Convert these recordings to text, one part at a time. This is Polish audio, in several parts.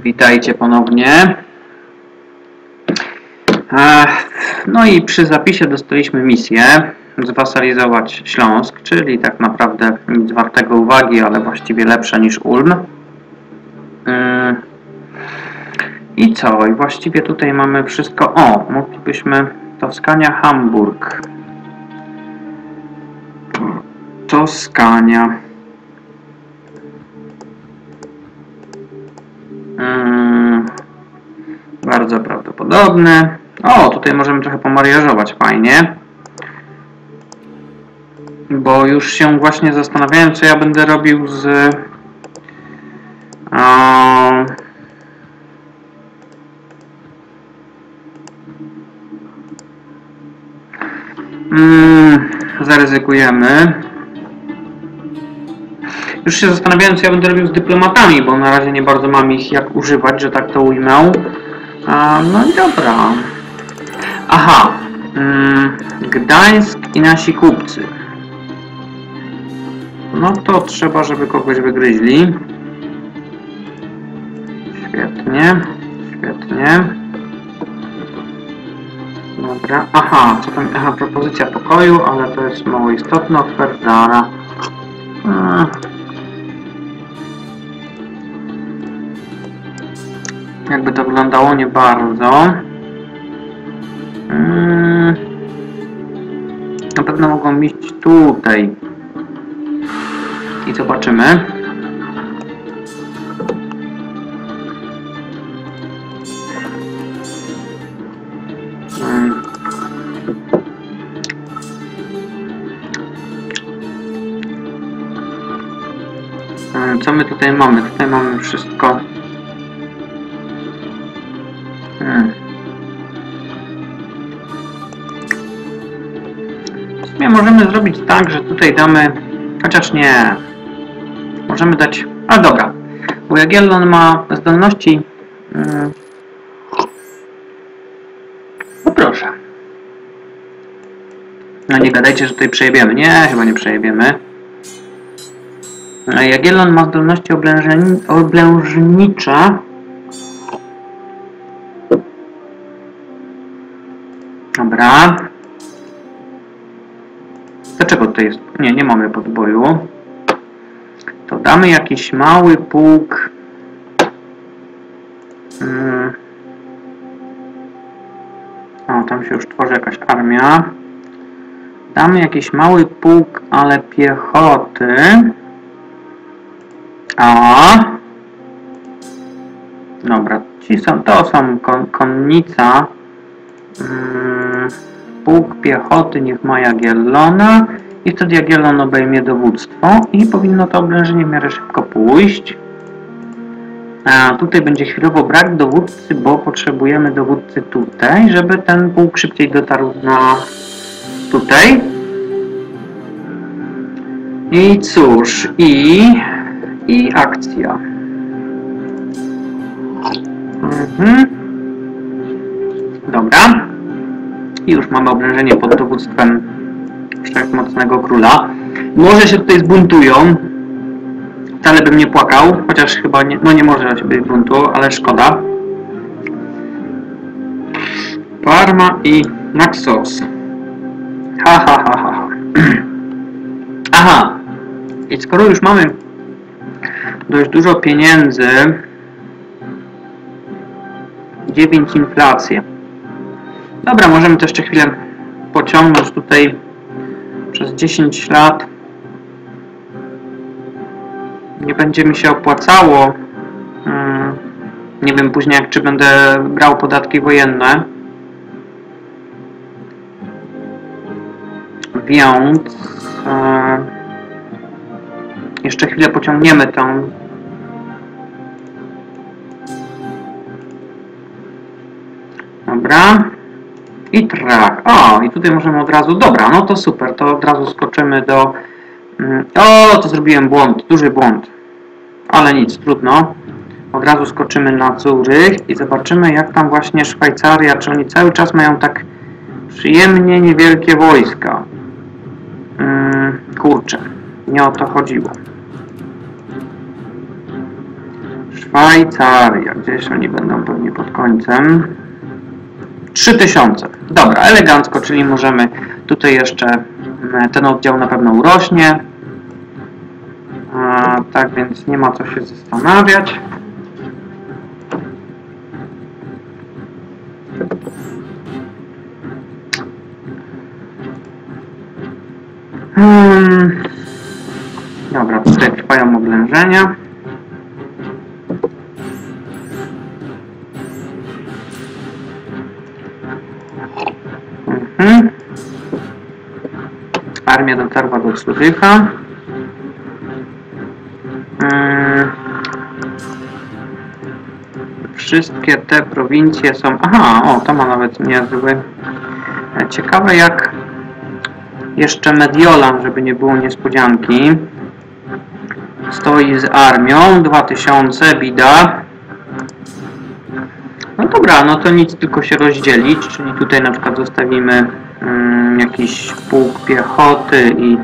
Witajcie ponownie. No i przy zapisie dostaliśmy misję zwasalizować Śląsk, czyli tak naprawdę nic wartego uwagi, ale właściwie lepsze niż Ulm. I co? I właściwie tutaj mamy wszystko. O, moglibyśmy Toskania, Hamburg. Toskania. Bardzo prawdopodobne. O, tutaj możemy trochę pomariażować, fajnie. Bo już się właśnie zastanawiałem, co ja będę robił z... zaryzykujemy. Już się zastanawiałem, co ja będę robił z dyplomatami, bo na razie nie bardzo mam ich jak używać, że tak to ujmę. No i dobra. Aha. Gdańsk i nasi kupcy. No to trzeba, żeby kogoś wygryźli. Świetnie. Świetnie. Dobra. Aha, co tam? Aha, propozycja pokoju, ale to jest mało istotne. Ofertara. Jakby to wyglądało nie bardzo. Na pewno mogą iść tutaj. I zobaczymy. Co my tutaj mamy? Tutaj mamy wszystko. W sumie możemy zrobić tak, że tutaj damy... Chociaż nie. Możemy dać... A dobra. Bo Jagiellon ma zdolności... No proszę. No nie gadajcie, że tutaj przejebiemy. Nie, chyba nie przejebiemy. Jagiellon ma zdolności oblężnicze. Dobra. Dlaczego tutaj jest? Nie, nie mamy podboju. To damy jakiś mały pułk. O, tam się już tworzy jakaś armia. Damy jakiś mały pułk, ale piechoty. Dobra, to są konnica. Pułk piechoty niech ma Jagiellona i wtedy Jagiellon obejmie dowództwo i powinno to oblężenie w miarę szybko pójść. Tutaj będzie chwilowo brak dowódcy, bo potrzebujemy dowódcy tutaj, żeby ten pułk szybciej dotarł na tutaj. I cóż, i akcja. Dobra. I już mamy oblężenie pod dowództwem wszechmocnego króla. Może się tutaj zbuntują. Wcale bym nie płakał, chociaż chyba nie, no nie może być buntu, ale szkoda. Parma i Naxos. Aha. I skoro już mamy dość dużo pieniędzy, 9 inflacji. Dobra, możemy to jeszcze chwilę pociągnąć tutaj przez 10 lat. Nie będzie mi się opłacało. Nie wiem później, czy będę brał podatki wojenne. Więc jeszcze chwilę pociągniemy tą. Dobra. I trach. O, i tutaj możemy od razu... Dobra, no to super. To od razu skoczymy do... O, to zrobiłem błąd. Duży błąd. Ale nic, trudno. Od razu skoczymy na Zurych i zobaczymy, jak tam właśnie Szwajcaria, czy oni cały czas mają tak przyjemnie niewielkie wojska. Kurczę, nie o to chodziło. Szwajcaria. Gdzieś oni będą pewnie pod końcem. 3000. Dobra, elegancko, czyli możemy tutaj jeszcze ten oddział na pewno urośnie. Tak więc nie ma co się zastanawiać. Dobra, tutaj trwają oblężenia. Armia dotarła do Curycha. Wszystkie te prowincje są... Aha, o, to ma nawet niezły. Ciekawe jak jeszcze Mediolan, żeby nie było niespodzianki. Stoi z armią. 2000, bida. No dobra, no to nic, tylko się rozdzielić. Czyli tutaj na przykład zostawimy jakiś pułk piechoty i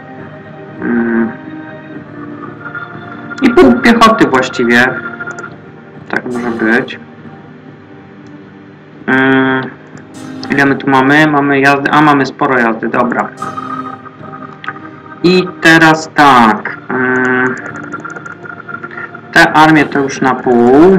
pułk piechoty właściwie. Tak może być. Ile my tu mamy? Mamy jazdy. A, mamy sporo jazdy, dobra. I teraz tak. Te armie to już na pół.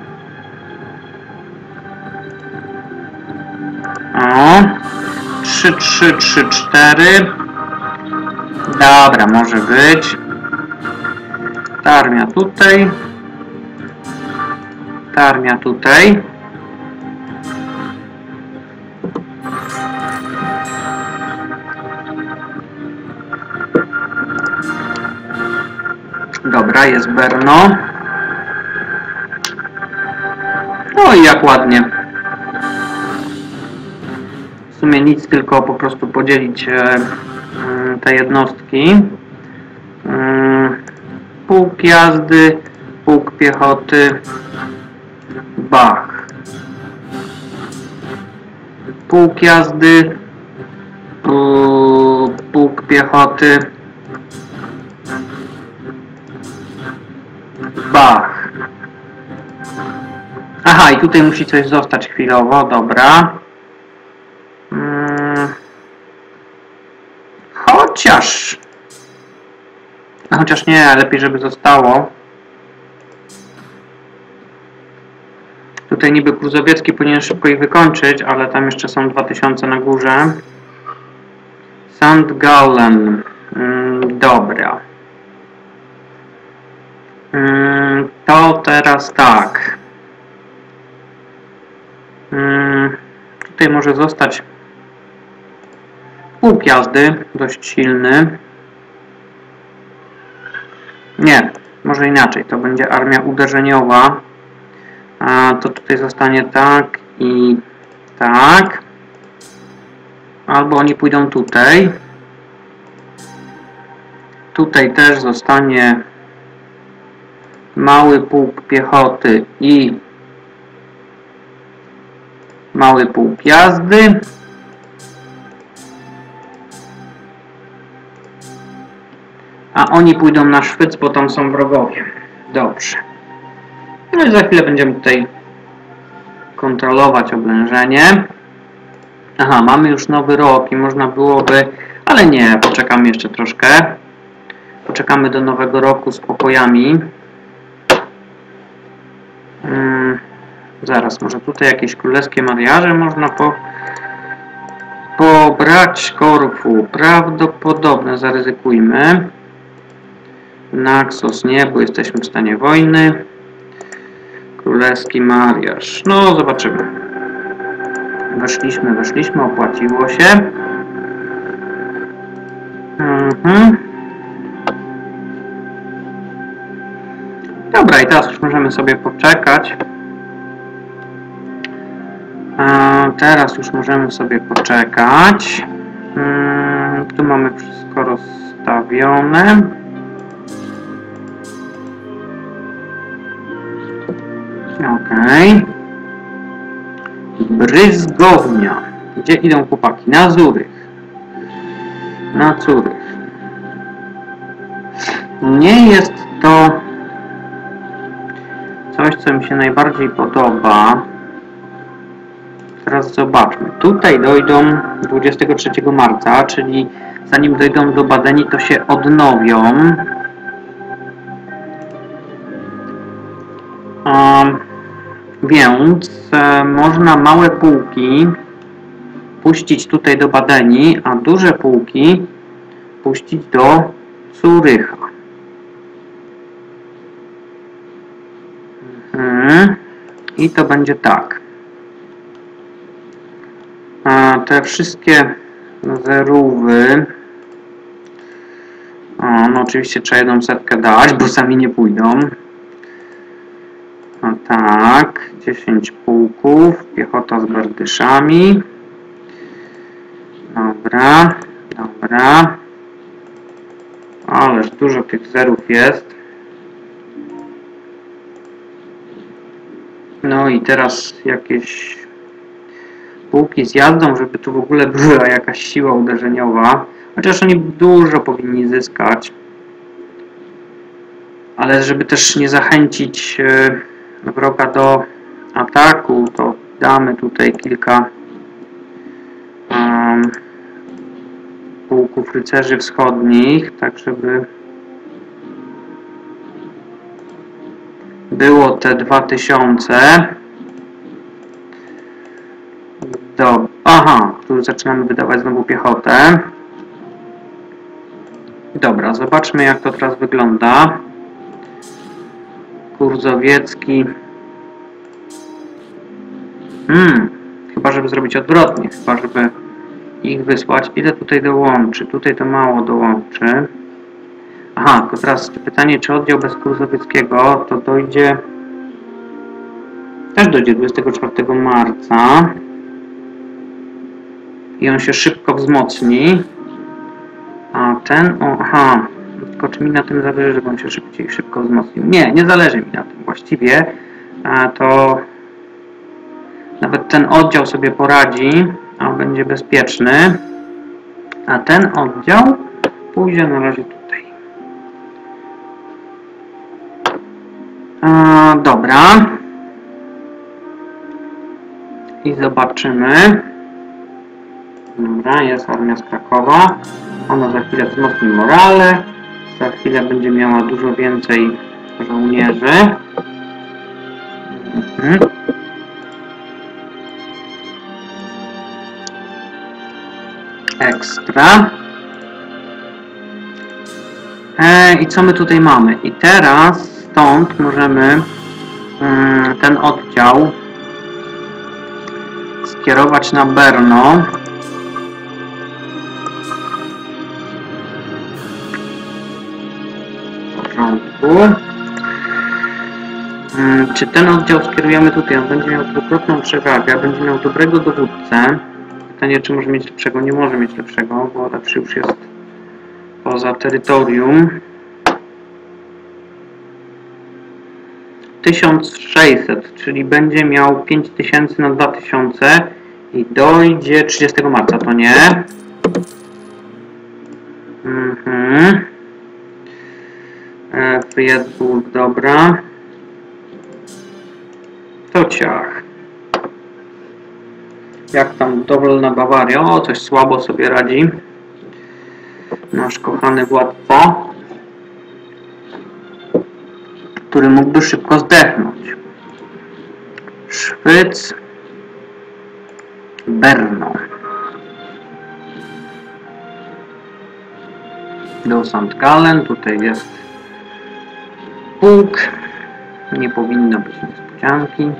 O. 3, 3, 3, 4. Dobra, może być. Ta armia tutaj. Ta armia tutaj. Dobra, jest Brno. No i jak ładnie. W sumie nic, tylko po prostu podzielić te jednostki. Pułk jazdy, pułk piechoty, bach. Pułk jazdy, pułk piechoty, bach. Aha, i tutaj musi coś zostać chwilowo, dobra. Chociaż nie, lepiej żeby zostało. Tutaj niby Kruzowiecki powinien szybko ich wykończyć, ale tam jeszcze są 2000 na górze. St. Gallen. Dobra. To teraz tak. Tutaj może zostać pułk jazdy, dość silny. Nie, może inaczej, to będzie armia uderzeniowa. A to tutaj zostanie tak i tak. Albo oni pójdą tutaj. Tutaj też zostanie mały pułk piechoty i mały pułk jazdy. A oni pójdą na Szwyc, bo tam są wrogowie. Dobrze. No i za chwilę będziemy tutaj kontrolować oblężenie. Aha, mamy już nowy rok i można byłoby... Ale nie, poczekamy jeszcze troszkę. Poczekamy do nowego roku z pokojami. Zaraz, może tutaj jakieś królewskie mariaże można pobrać. Korfu. Prawdopodobne, zaryzykujmy. Naxos nie, bo jesteśmy w stanie wojny. Królewski mariaż. No, zobaczymy. Weszliśmy, opłaciło się. Dobra, i teraz już możemy sobie poczekać. Tu mamy wszystko rozstawione. Okej. Bryzgownia. Gdzie idą chłopaki? Na Zurych. Na Curych. Nie jest to coś, co mi się najbardziej podoba. Teraz zobaczmy. Tutaj dojdą 23 marca, czyli zanim dojdą do Badeni, to się odnowią. Więc można małe półki puścić tutaj do Badeni, a duże półki puścić do Zurycha. I to będzie tak. Te wszystkie zerówy, no oczywiście trzeba jedną setkę dać, bo sami nie pójdą. Tak, 10 pułków, piechota z berdyszami. Dobra, dobra. Ależ dużo tych zerów jest. No i teraz jakieś pułki z jazdą, żeby tu w ogóle była jakaś siła uderzeniowa. Chociaż oni dużo powinni zyskać. Ale żeby też nie zachęcić wroga do ataku, to damy tutaj kilka pułków rycerzy wschodnich, tak żeby było te 2000. Aha, tu zaczynamy wydawać znowu piechotę. Dobra, zobaczmy jak to teraz wygląda. Kurzowiecki. Chyba żeby zrobić odwrotnie, chyba żeby ich wysłać. Ile tutaj dołączy? Tutaj to mało dołączy. Aha, tylko teraz pytanie, czy oddział bez Kurzowieckiego to dojdzie... Też dojdzie 24 marca. I on się szybko wzmocni. A ten... aha, tylko czy mi na tym zależy, żeby on się szybko wzmocnił? Nie, nie zależy mi na tym właściwie. To nawet ten oddział sobie poradzi, a będzie bezpieczny. A ten oddział pójdzie na razie tutaj. Dobra. I zobaczymy. Dobra, jest armia z Krakowa. Ona za chwilę wzmocni morale. Za chwilę będzie miała dużo więcej żołnierzy. Ekstra. I co my tutaj mamy? I teraz stąd możemy ten oddział skierować na Brno. W porządku. Czy ten oddział skierujemy tutaj? On będzie miał dwukrotną przewagę, będzie miał dobrego dowódcę. Pytanie, czy może mieć lepszego? Nie może mieć lepszego, bo lepszy już jest poza terytorium. 1600, czyli będzie miał 5000 na 2000 i dojdzie 30 marca, to nie? Friedburg, dobra. To ciach. Jak tam dowolna Bawaria? O, coś słabo sobie radzi. Nasz kochany władca, który mógłby szybko zdechnąć. Szwyc, Brno. Do St. Gallen, tutaj jest pułk. Nie powinno być niespodzianki.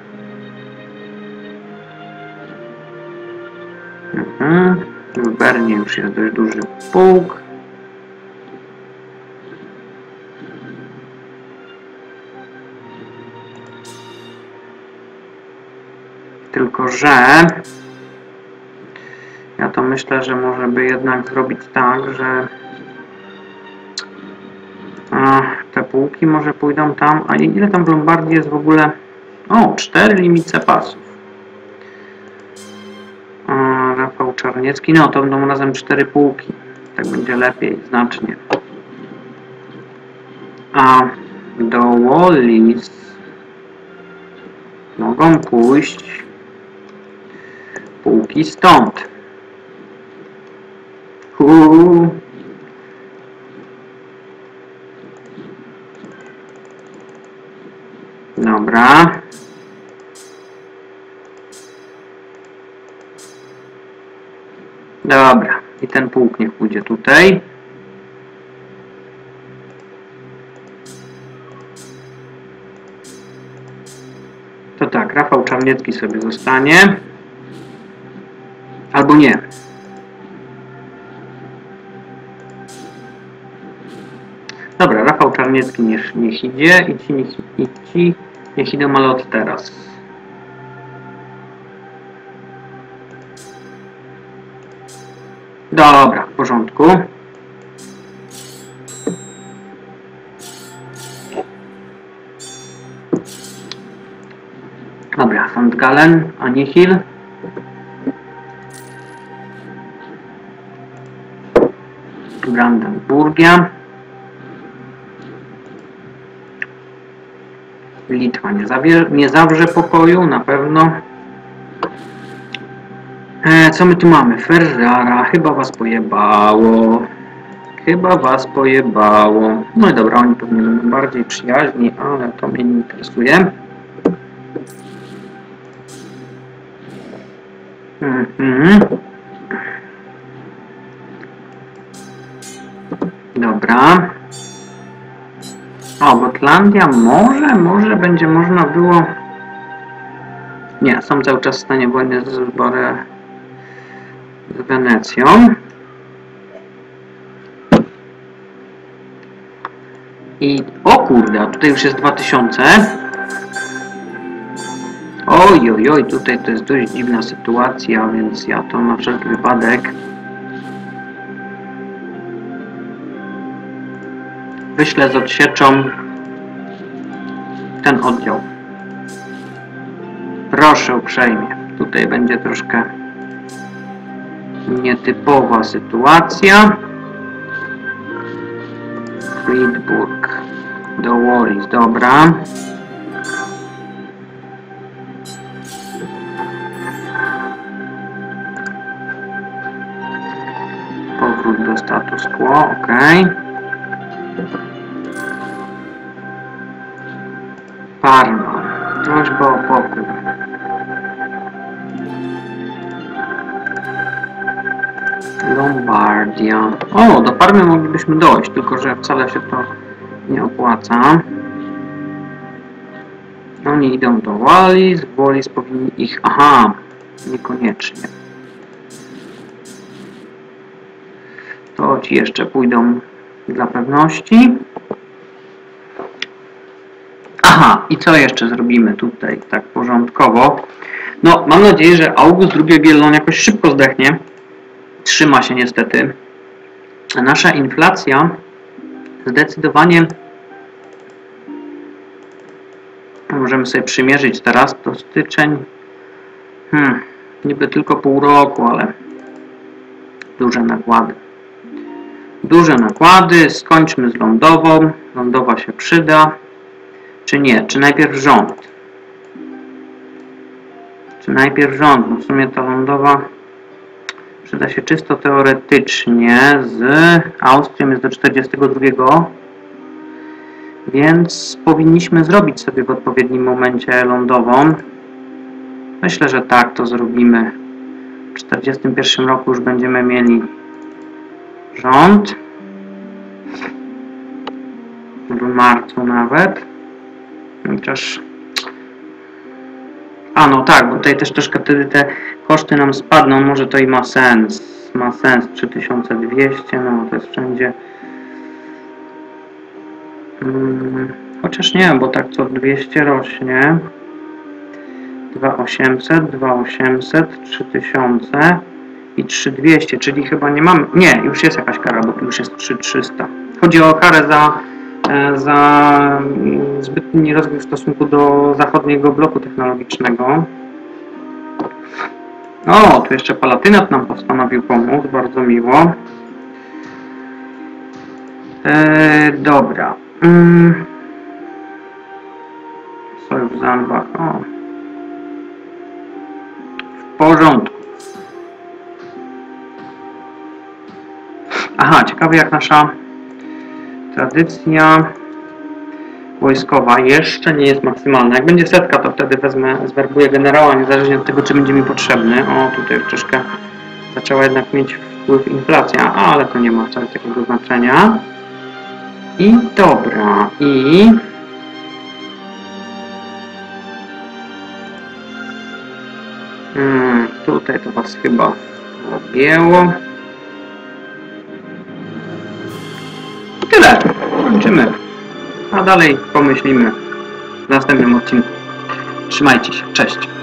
W Bernie już jest dość duży pułk. Tylko że ja to myślę, że może by jednak zrobić tak, że te pułki może pójdą tam, a ile tam w Lombardii jest w ogóle? O, 4 limit pasów. Rafał Czarniecki, no to będą razem 4 pułki. Tak będzie lepiej, znacznie. A do Wallis mogą pójść półki stąd. Dobra. Dobra. I ten półk niech pójdzie tutaj. To tak, Rafał Czarniecki sobie zostanie. Albo nie. Dobra, Rafał Czarniecki niech idzie i ci niech idą, ale od teraz. Dobra, w porządku. Dobra, St. Gallen, Anihil. Brandenburgia. Litwa nie zawrze pokoju, na pewno. Co my tu mamy? Ferrara. Chyba was pojebało. Chyba was pojebało. No i dobra, oni pewnie będą bardziej przyjaźni, ale to mnie nie interesuje. Dobra. O, Gotlandia może będzie można było... Nie, są cały czas w stanie wojny z Wenecją. I... O kurde, tutaj już jest 2000. Oj, tutaj to jest dość dziwna sytuacja, więc ja to na wszelki wypadek wyślę z odsieczą ten oddział. Proszę uprzejmie. Tutaj będzie troszkę nietypowa sytuacja. Friedburg do Wallis, dobra. Powrót do status quo, ok. Parma. Prośba o pokój. Lombardia. O, do Parmy moglibyśmy dojść, tylko że wcale się to nie opłaca. Oni idą do Wallis. Wallis powinni ich... Aha, niekoniecznie. To ci jeszcze pójdą dla pewności. Aha, i co jeszcze zrobimy tutaj tak porządkowo? No, mam nadzieję, że August II Jagiellon jakoś szybko zdechnie. Trzyma się niestety. A nasza inflacja zdecydowanie możemy sobie przymierzyć teraz, to styczeń. Niby tylko pół roku, ale duże nakłady. Duże nakłady. Skończmy z lądową. Lądowa się przyda. Czy nie? Czy najpierw rząd? Czy najpierw rząd? No w sumie ta lądowa przyda się czysto teoretycznie. Z Austrią jest do 42. Więc powinniśmy zrobić sobie w odpowiednim momencie lądową. Myślę, że tak to zrobimy. W 41 roku już będziemy mieli rząd. W marcu nawet. Chociaż... A no tak, bo tutaj też troszkę wtedy te koszty nam spadną. Może to i ma sens. Ma sens 3200, no to jest wszędzie... Chociaż nie, bo tak co 200 rośnie. 2800, 2800, 3000 i 3200, czyli chyba nie mamy... Nie, już jest jakaś kara, bo tu już jest 3300. Chodzi o karę za zbytni rozwój w stosunku do zachodniego bloku technologicznego. O, tu jeszcze Palatynat nam postanowił pomóc, bardzo miło. Dobra. Sojusz Zanbach, o. porządku. Aha, ciekawe jak nasza tradycja wojskowa jeszcze nie jest maksymalna. Jak będzie 100, to wtedy wezmę, zwerbuję generała, niezależnie od tego, czy będzie mi potrzebny. O, tutaj troszkę zaczęła jednak mieć wpływ inflacja, ale to nie ma wcale takiego znaczenia. I dobra, i... tutaj to was chyba objęło. Tyle, kończymy. A dalej pomyślimy w następnym odcinku. Trzymajcie się, cześć.